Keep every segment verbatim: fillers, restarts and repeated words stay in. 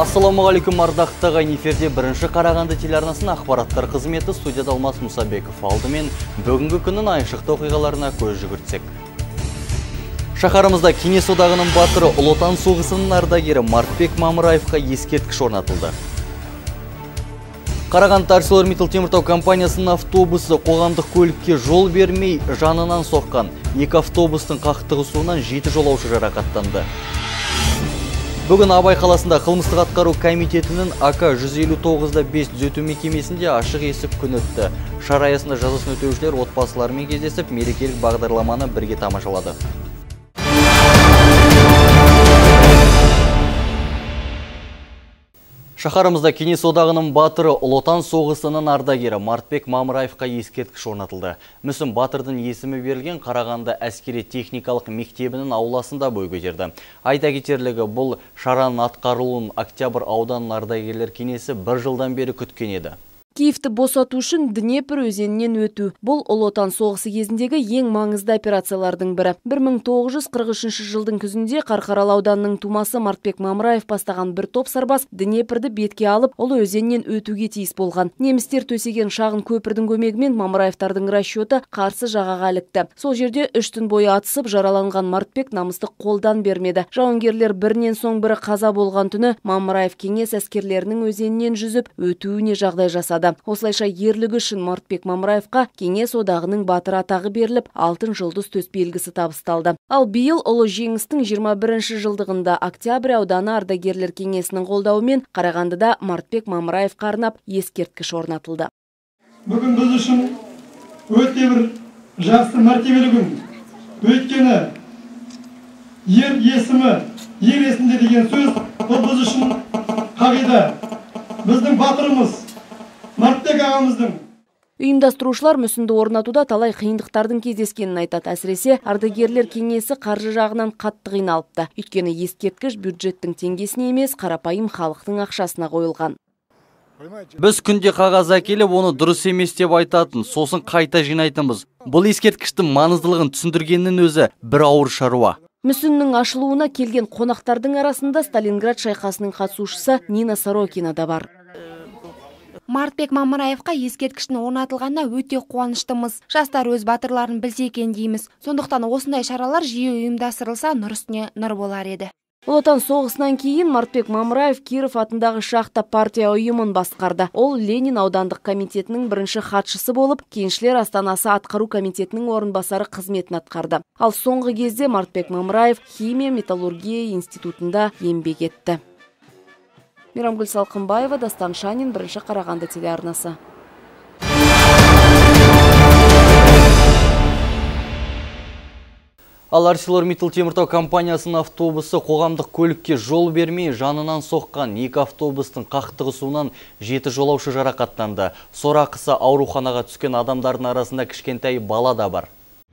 Ассалаумағалейкум, ардақты ғайын эфирде бірінші Қарағанды телеарнасының ақпараттар қызметі, студияда Алмас Мұсабеков. Алдымен бүгінгі күннің айшықты оқиғаларына көз жүгіртсек. Шаһарымызда Кеңес одағының батыры, Ұлы Отан соғысының ардагері Мартбек Мамыраевқа ескерткіш орнатылды. Қарағанды ArcelorMittal Теміртау компаниясының автобусы қоғамдық көлікке жол бермей жанынан соққан. Екі автобустың қақтығысуынан жеті жолаушы жарақаттанды. Бүгін Абай қаласында қылмыстық атқару комитетінің АК жүз елу тоғыз да бес түзету мекемесінде ашық есік күні өтті. Шара аясында жазасын өтеушілер отбасыларымен кездесіп, мерекелік бағдарламаны бірге тамашалады. Шаһарымызда Кеңес одағының батыры, Ұлы Отан соғысының ардагері Мартбек Мамыраевқа ескерткіш орнатылды. Мүсін батырдың есімі берілген Қарағанды әскери техникалық мектебінің ауласында бой көтерді. Айта кетерлігі, бұл шараның атқарылуын Октябрь ауданының ардагерлер кеңесі бір жылдан бері күткен еді. Киевті босату үшін Днепр өзенінен өту. Бұл Ұлы Отан соғысы кезіндегі ең маңызды операциялардың бірі. бір мың тоғыз жүз қырық үшінші жылдың күзінде Қарқаралы ауданының тумасы Мартбек Мамыраев бастаған бір топ сарбаз Днепрді бетке алып, Ұлы өзенінен өтуге тиіс болған. Немістер төсеген шағын көпірдің көмегімен Мамыраевтардың расчеті қарсы жағаға ілікті. Сол жерде үш түн бойы атысып, жараланған Мартбек намысты қолдан бермеді. Жауынгерлер бірінен соң бірі қаза болған түні Мамыраев кеңес әскерлерінің өзенінен жүзіп өтуіне жағдай жасады. Осылайша ерлігі үшін Мартбек Мамыраевқа Кеңес одағының батыр атағы беріліп, алтын жұлдыз төс белгісі табысталды. Ал биыл ұлы жеңістің жиырма бірінші жылдығында Октябрь ауданы ардагерлер кеңесінің қолдауымен Қарағандыда Мартбек Мамыраевқа арнап ескерткіш орнатылды. Бүгін біз үшін өте бір жақсы мәртебелі күн. Өйткені ер есімі ел есінде деген сөз, бұл біз үшін қағида. Біздің батырымыз Мартбек ағамыздың. Ұйымдастырушылар мүсінді орнатуда талай қиындықтардың кездескенін айтады. Әсіресе ардагерлер кеңесі қаржы жағынан қатты қиналыпты. Өйткені ескерткіш бюджеттің теңгесіне емес, қарапайым халықтың ақшасына қойылған. Біз күнде қағаз әкеліп, оны дұрыс емес деп айтатын, сосын қайта жинайтынбыз. Бұл ескерткіштің маңыздылығын түсіндіргеннің өзі бір ауыр шаруа. Мүсіннің ашылуына келген қонақтардың арасында Сталинград шайқасының қатысушысы Нина Сорокина да бар. Мартбек Мамыраевқа ескерткіштің орнатылғанына өте қуаныштымыз. Жастар өз батырларын білсе екен дейміз. Сондықтан осындай шаралар жиі ұйымдастырылса, нұр үстіне нұр болар еді. Ұлы Отан соғысынан кейін Мартбек Мамыраев Киров атындағы шахта партия ұйымын басқарды. Ол Ленин аудандық комитетінің бірінші хатшысы болып, Кеншілер астанасы атқару комитетінің орынбасары қызметін атқарды. Ал соңғы кезде Мартбек Мамыраев химия металлургия институтында еңбек етті. Мейрамгүл Салқынбаева, Дастан Шанин, бірінші Қарағанды телеарнасы. Ал ArcelorMittal Теміртау компаниясының автобусы қоғамдық көлікке жол бермей жанынан соққан. Екі автобустың қақтығысуынан жеті жолаушы жарақаттанды. Сорақысы ауруханаға түскен адамдардың арасында кішкентай бала да бар.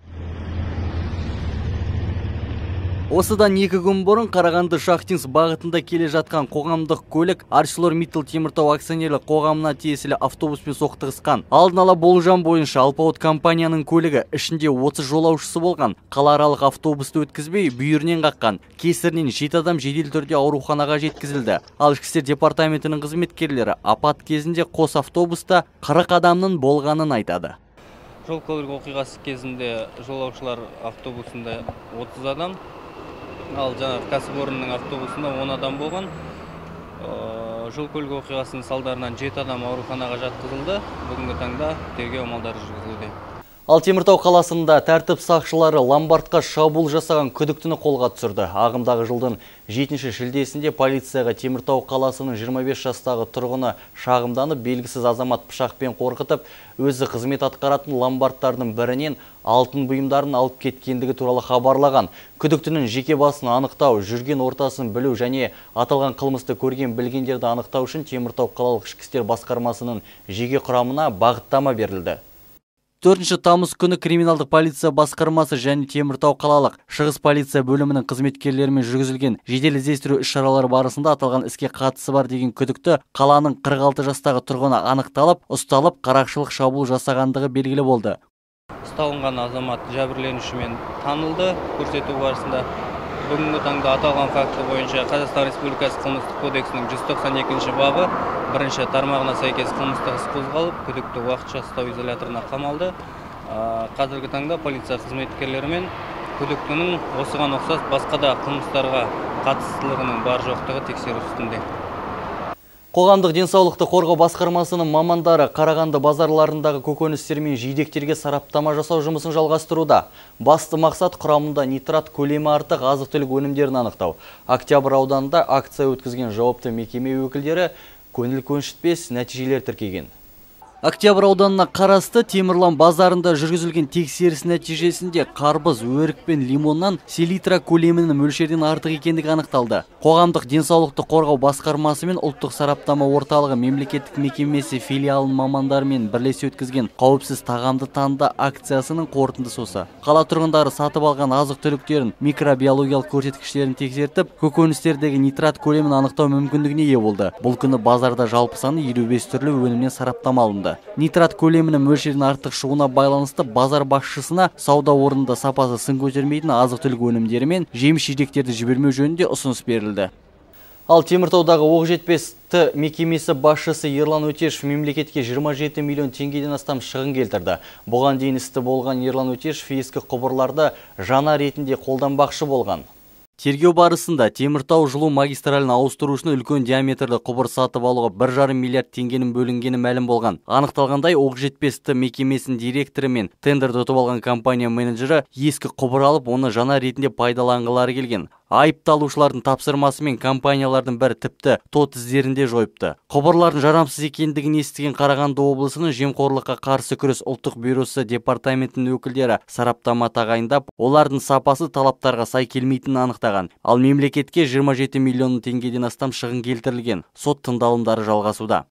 Осыдан екі күн бұрын Қарағанды Шахтинск бағытында келе жатқан қоғамдық көлік ArcelorMittal Теміртау акционерлік қоғамына тиесілі автобуспен соқтығысқан. Алдын ала болжам бойынша алпауыт компанияның көлігі ішінде отыз жолаушысы болған. Қалааралық автобусты өткізбей бүйірінен қаққан. Кесірінен жеті адам жедел түрде ауруханаға жеткізілді. Ал ішкі істер департаментінің қызметкерлері апат кезінде қос автобуста қырық адамның болғанын айтады. Жол көлік оқиғасы кезінде жолаушылар автобусында отыз адам, ал жаңағы кәсіпорынның автобусында он адам болған. Жол көлік оқиғасының салдарынан жеті адам ауруханаға жатқызылды. Бүгінгі таңда тергеу амалдары жүргізілуде. Ал Теміртау қаласында тәртіп сақшылары ломбардқа шабуыл жасаған күдіктіні қолға түсірді. Ағымдағы жылдың жетінші шілдесінде полицияға Теміртау қаласының жиырма бес жастағы тұрғыны шағымданып, белгісіз азамат пышақпен қорқытып, өзі қызмет атқаратын ломбардтардың бірінен алтын бұйымдарын алып кеткендігі туралы хабарлаған. Күдіктінің жеке басын анықтау, жүрген ортасын білу және аталған қылмысты көрген білгендерді анықтау үшін Теміртау қалалық ішкі істер басқармасының жеке құрамына бағыттама берілді. төртінші тамыз күні криминалдық полиция басқармасы және Теміртау қалалық шығыс полиция бөлімінің қызметкерлерімен жүргізілген жедел іздестіру іс-шаралары барысында аталған іске қатысы бар деген күдікті қаланың қырық алты жастағы тұрғыны анықталып, ұсталып, қарақшылық шабуыл жасағандығы белгілі болды. Ұсталынған азамат жәбірленушімен танылды. Көрсету барысында Бүгінгі таңда аталған факті бойынша Қазақстан Республикасы қылмыстық кодексінің жүз тоқсан екінші бабы бірінші тармағына сәйкес қылмыстық іс қозғалып, күдікті уақытша ұстау изоляторына қамалды. Қазіргі таңда полиция қызметкерлері мен күдіктінің осыған ұқсас басқа да қылмыстарға қатыстылығының бар жоқтығы тексеру үстінде. Қоғамдық денсаулықты қорғау басқармасының мамандары Қарағанды базарларындағы көкөністер мен жидектерге сараптама жасау жұмысын жалғастыруда. Басты мақсат құрамында нитрат көлемі артық азық-түлік өнімдерін анықтау. Октябрь ауданында акция өткізген жауапты мекеме өкілдері көңіл көншітпес нәтижелер тіркеген. Октябрь ауданына қарасты Темірлан базарында жүргізілген тексеріс нәтижесінде қарбыз, өрік пен лимоннан селитра көлемінің мөлшерден артық екендігі анықталды. Қоғамдық денсаулықты қорғау басқармасы мен ұлттық сараптама орталығы мемлекеттік мекемесі филиалының мамандарымен бірлесе өткізген қауіпсіз тағамды таңда акциясының қорытындысы осы. Қала тұрғындары сатып алған азық-түліктерін микробиологиялық көрсеткіштерін тексертіп, көкөністердегі нитрат көлемін анықтау мүмкіндігіне ие болды. Бұл күні базарда жалпы саны елу бес түрлі өнімнен сараптама алынды. Нитрат көлемінің мөлшерден артық шығуына байланысты базар басшысына сауда орнында сапасы сын көтермейтін азық-түлік өнімдері мен жеміс-жидектерді жібермеу жөнінде ұсыныс берілді. Ал Теміртаудағы Оқжетпес-Т мекемесі басшысы Ерлан Өтешев мемлекетке жиырма жеті миллион теңгеден астам шығын келтірді. Бұған дейін істі болған Ерлан Өтешев ескі құбырларды жаңа ретінде қолданбақшы болған. Тергеу барысында Теміртау жылу магистралін ауыстыру үшін үлкен диаметрлі құбыр сатып алуға бір жарым миллиард теңгенің бөлінгені мәлім болған. Анықталғандай, Оқжетпес-Т мекемесінің директоры мен тендерді ұтып алған компания менеджері ескі құбыр алып, оны жаңа ретінде пайдаланғылары келген. Айыпталушылардың тапсырмасы мен компаниялардың бір тіпті тот іздерінде жойыпты. Құбырлардың жарамсыз екендігін естіген Қарағанды облысының жемқорлыққа қарсы күрес ұлттық бюросы департаментінің өкілдері сараптама тағайындап, олардың сапасы талаптарға сай келмейтінін анықтаған. Ал мемлекетке жиырма жеті миллион теңгеден астам шығын келтірілген. Сот тыңдалымдары жалғасуда.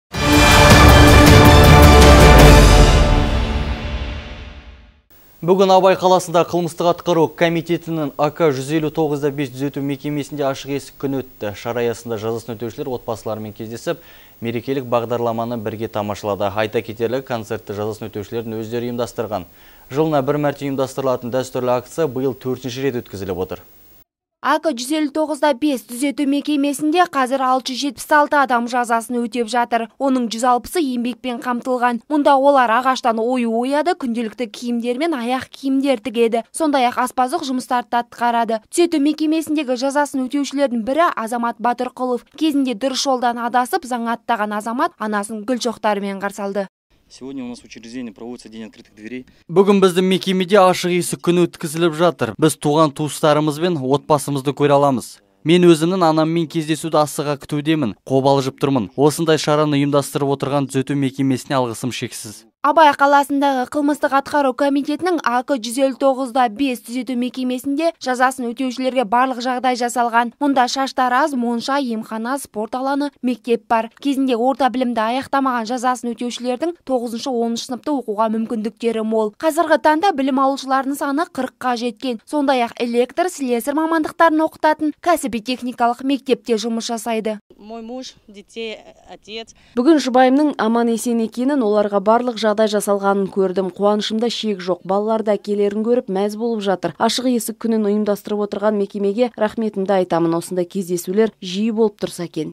Бүгін Абай қаласында қылмыстық атқару комитетінің А К жүз елу тоғыз да бес түзету мекемесінде ашық есік күні өтті. Шара аясында жазасын өтеушілер отбасыларымен кездесіп, мерекелік бағдарламаны бірге тамашалады. Айта кетерлігі, концертті жазасын өтеушілердің өздері ұйымдастырған. Жылына бір мәрте ұйымдастырылатын дәстүрлі акция биыл төртінші рет өткізіліп отыр. А К жүз елу тоғыз да бес түзету мекемесінде қазір алты жүз жетпіс алты адам жазасын өтеп жатыр. Оның жүз алпысы еңбекпен қамтылған. Мұнда олар ағаштан ою ояды, күнделікті киімдер мен аяқ киімдер тігеді. Сондай-ақ аспаздық жұмыстарды атқарады. Түзету мекемесіндегі жазасын өтеушілердің бірі Азамат Батырқұлов. Кезінде дұрыс жолдан адасып, заң аттаған азамат анасын гүл шоқтарымен қарсы алды. Сегодня у нас в учреждении проводится день открытых дверей. Бүгін біздің мекемеде ашық есік күні өткізіліп жатыр. Біз туған туыстарымызбен отбасымызды көре аламыз. Мен өзімнің анаммен кездесуді асыға күтудемін, қобалжып тұрмын. Осындай шараны ұйымдастырып отырған түзету мекемесіне алғысым шексіз. Абай қаласындағы қылмыстық атқару комитетінің А К жүз елу тоғыз да бес түзету мекемесінде жазасын өтеушілерге барлық жағдай жасалған. Мұнда шаштараз, монша, емхана, спорт алаңы, мектеп бар. Кезінде орта білімді аяқтамаған жазасын өтеушілердің тоғызыншы оныншы сыныпта оқуға мүмкіндіктері мол. Қазіргі таңда білім алушылардың саны қырыққа жеткен. Сондай-ақ электр, слесарь мамандықтарын оқытатын кәсіби техникалық мектепте жұмыс жасайды. Мой муж, детей, отец. Бүгін жұбайымның аман есен екенін, оларға барлық жағдай жасалғанын көрдім. Қуанышымда шек жоқ. Балалар да әкелерін көріп мәз болып жатыр. Ашық есік күнін ұйымдастырып отырған мекемеге рахметімді айтамын. Осындай кездесулер жиі болып тұрса екен.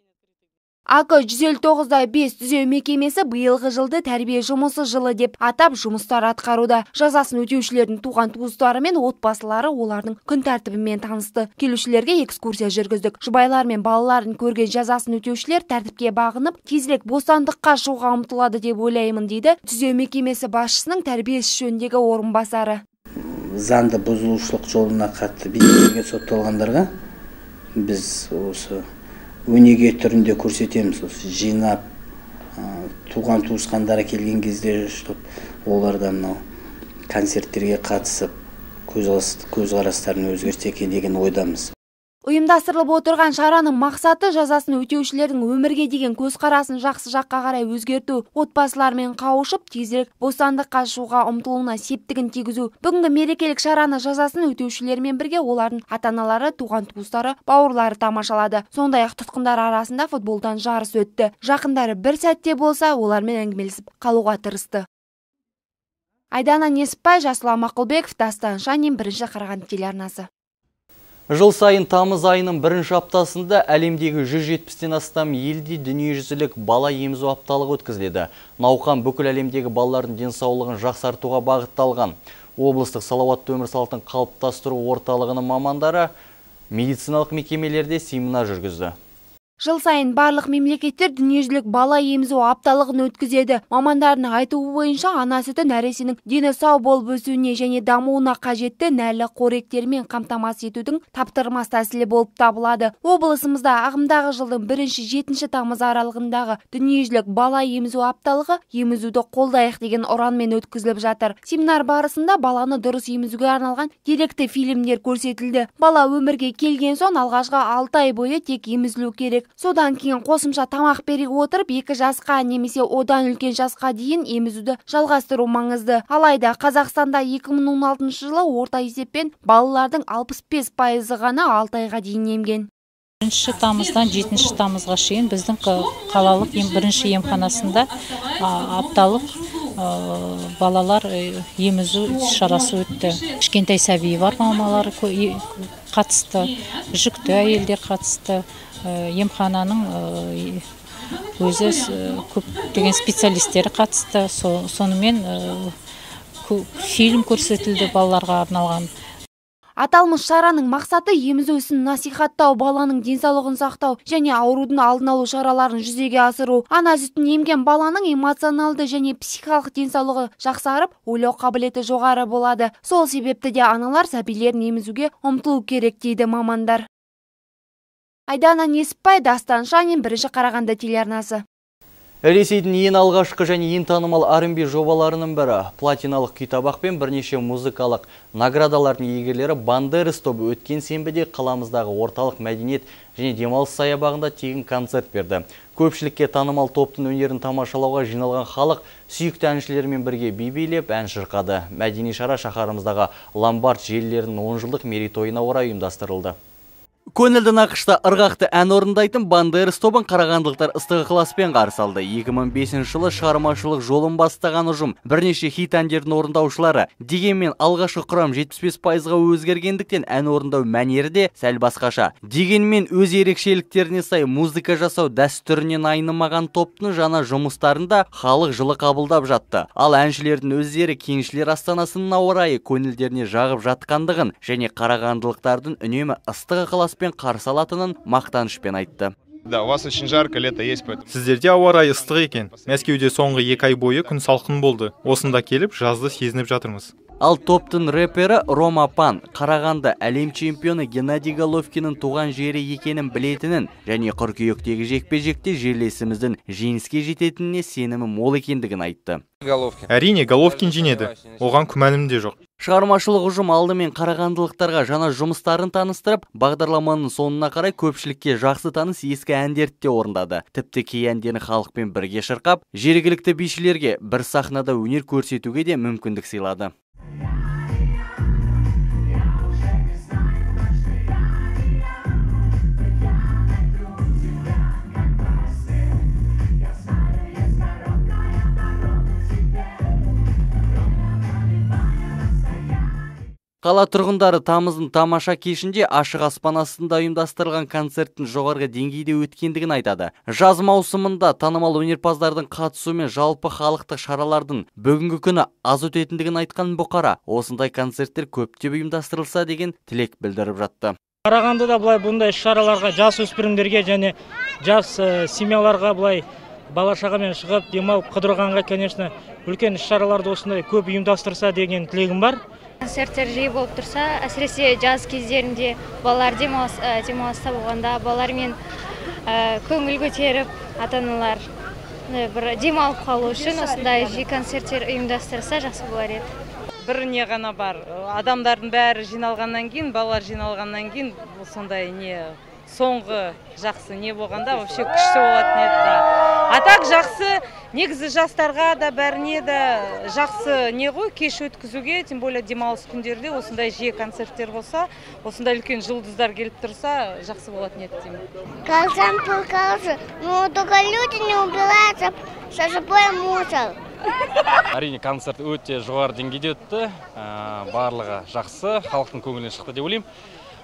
А К жүз елу тоғыз да бес түзеу мекемесі биылғы жылды тәрбие жұмысы жылы деп атап жұмыстар атқаруда. Жазасын өтеушілердің туған туыстары мен отбасылары олардың күн тәртібімен танысты. Келушілерге экскурсия жүргіздік. Жұбайлар мен балаларын көрген жазасын өтеушілер тәртіпке бағынып, тезірек бостандыққа шығуға ұмтылады деп ойлаймын, дейді түзеу мекемесі басшысының тәрбие ісі жөніндегі орынбасары. Заңды бұзушылық жолына қатты билікке сотталғандарға біз осы өнеге түрінде көрсетеміз. Жинап, туған туысқандары келген кезде олардан концерттерге қатысып, көзқарастарын өзгерте екен деген ойдамыз. Ұйымдастырылып отырған шараның мақсаты жазасын өтеушілердің өмірге деген көзқарасын жақсы жаққа қарай өзгерту, отбасылармен қауышып, тезірек бостандыққа шығуға ұмтылуына септігін тигізу. Бүгінгі мерекелік шараны жазасын өтеушілермен бірге олардың ата-аналары, туған туыстары, бауырлары тамашалады. Сондай-ақ тұтқындар арасында футболдан жарыс өтті. Жақындары бір сәтте болса, олармен әңгімелесіп қалуға тырысты. Айдана Несіпбай, Жасұлан Мақұлбеков, Дастан Шанин, бірінші Қарағанды телеарнасы. Жыл сайын тамыз айының бірінші аптасында әлемдегі жүз жетпістен астам елде дүниежүзілік бала емізу апталығы өткізіледі. Науқан бүкіл әлемдегі балалардың денсаулығын жақсартуға бағытталған. Облыстық салауатты өмір салтын қалыптастыру орталығының мамандары медициналық мекемелерде семинар жүргізді. Жыл сайын барлық мемлекеттер дүниежүзілік бала емізу апталығын өткізеді. Мамандардың айтуы бойынша ана сүті нәрестенің дені сау болып өсуіне және дамуына қажетті нәрлі қоректермен қамтамасыз етудің таптырмас тәсілі болып табылады. Облысымызда ағымдағы жылдың бірінші жетінші тамыз аралығындағы дүниежүзілік бала емізу апталығы емізуді қолдайық деген ұранмен өткізіліп жатыр. Семинар барысында баланы дұрыс емізуге арналған деректі фильмдер көрсетілді. Бала өмірге келген соң алғашқы алты ай бойы тек емізілу керек. Содан кейін қосымша тамақ бере отырып екі жасқа немесе одан үлкен жасқа дейін емізуді жалғастыру маңызды. Алайда Қазақстанда екі мың он алтыншы жылы орта есеппен балалардың алпыс бес пайызы ғана алты айға дейін емген. бірінші тамыздан жетінші тамызға шейін біздің қалалық бірінші емханасында апталық балалар емізу шарасы өтті. Кішкентай сәби бар мамалар қатысты, жүкті әйелдер қатысты. Емхананың өзі көптеген специалистері қатысты. Сонымен фильм көрсетілді балаларға арналған. Аталмыш шараның мақсаты емізу ісін насихаттау, баланың денсаулығын сақтау және аурудың алдын алу шараларын жүзеге асыру. Ана сүтін емген баланың эмоционалды және психикалық денсаулығы жақсарып, ойлау қабілеті жоғары болады. Сол себепті де аналар сәбилерін емізуге ұмтылу керек дейді мамандар. Айдана Несіпбай, Дастан Шанин, бірінші Қарағанды телеарнасы. Ресейдің ең алғашқы және ең танымал ар энд би жобаларының бірі платиналық күйтабақ пен бірнеше музыкалық наградалардың иегерлері Бандерас тобы өткен сенбіде қаламыздағы орталық мәдениет және демалыс саябағында тегін концерт берді. Көпшілікке танымал топтың өнерін тамашалауға жиналған халық сүйікті әншілермен бірге би билеп ән шырқады. Мәдени шара шаһарымыздағы ломбард желілерінің он жылдық мерейтойына орай ұйымдастырылды. Көңілді нақышта ырғақты ән орындайтын Бандерас тобын қарағандылықтар ыстық ықыласпен қарсы алды. екі мың бесінші жылы шығармашылық жолын бастаған ұжым бірнеше хит әндердің орындаушылары. Дегенмен алғашқы құрам жетпіс бес пайызға өзгергендіктен ән орындау мәнері де сәл басқаша. Дегенмен өз ерекшеліктеріне сай музыка жасау дәстүрінен айнымаған топтың жаңа жұмыстарында халық жылы қабылдап жатты. Ал әншілердің өздері кеншілер астанасының орайы көңілдеріне жағып жатқандығын және қарағандылықтардың үнемі ыстық ықылас пен қарсы алатынын мақтанышпен айтты. Да, у вас очень жарко, лето есть, поэтому... Сіздерде ауа райы ыстық екен. Мәскеуде соңғы екі ай бойы күн салқын болды. Осында келіп, жазды сезініп жатырмыз. Ал топтың рэпері Рома Пан Қарағанды әлем чемпионы Геннадий Головкиннің туған жері екенін білетінін және қыркүйектегі жекпе-жекте жерлесіміздің жеңіске жететініне сенімі мол екендігін айтты. Әрине, Головкин жеңеді. Оған күмәнім де жоқ. Шығармашылық ұжым алдымен қарағандылықтарға жаңа жұмыстарын таныстырып, бағдарламаның соңына қарай көпшілікке жақсы таныс ескі әндерді де орындады. Тіпті кей әндерін халықпен бірге шырқап, жергілікті бишілерге бір сахнада өнер көрсетуге де мүмкіндік сыйлады. Қала тұрғындары тамыздың тамаша кешінде ашық аспан астында ұйымдастырылған концерттің жоғарғы деңгейде өткендігін айтады. Жаз маусымында танымал өнерпаздардың қатысуымен жалпы халықтық шаралардың бүгінгі күні аз өтетіндігін айтқан Бұқара, осындай концерттер көптеп ұйымдастырылса деген тілек білдіріп жатты. Қарағандыда былай бұндай шараларға жас өспірімдерге және жас семьяларға былай бала шағамен шығып демалып қыдырғанға, конечно, үлкен шараларды осындай көп ұйымдастырса деген тілегім бар. Концерттер жиі болып тұрса, әсіресе жаз кездерінде балалар демалыста болғанда балалармен көңіл көтеріп, ата-аналар бір демалып қалу үшін осындай жиі концерттер ұйымдастырса жақсы болар еді. Бір не ғана бар, адамдардың бәрі жиналғаннан кейін, балалар жиналғаннан кейін сондай не соңғы жақсы не болғанда вообще күшті болатын еді. А так жақсы, негізі жастарға да бәріне де жақсы не ғой, кеш өткізуге, тем более демалыс күндерде осындай жиі концерттер болса, осындай үлкен жұлдыздар келіп тұрса, жақсы болатын еді деймін. Қазан покажу, но только люди не убираются, со собой мусор. Әрине концерт өте жоғары деңгейде өтті, барлығы жақсы, халықтың көңілінен шықты деп ойлаймын.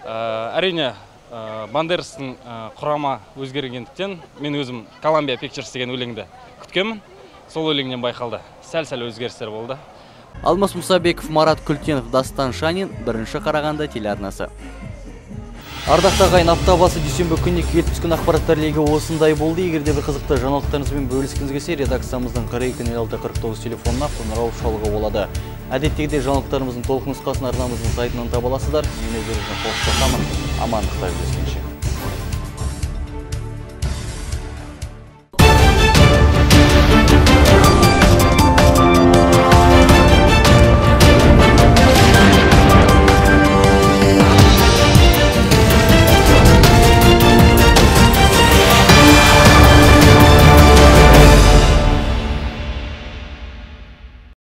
Әрине Бандерастың құрама өзгергендіктен мен өзім Columbia Pictures деген өлеңді күткенмін. Сол өлеңнен байқалды. Сәл-сәл өзгерістер болды. Алмас Мұсабеков, Марат Күлтенов, Дастан Шанин, бірінші Қарағанды телеарнасы. Ардақты ағайын, апта басы дүйсенбі күніне келіп түскен ақпараттар легі осындай болды. Егерде бір қызықты жаңалықтарыңызбен бөліскіңіз келсе, редакциямыздың қырық екі нөл алты қырық тоғыз телефонына қоңырау шалуға болады. Әдеттегідей жаңалықтарымыздың толық нұсқасын арнамыздың сайтынан таба аласыздар. Мен өздеріңіздің қош жасамын. Амандықта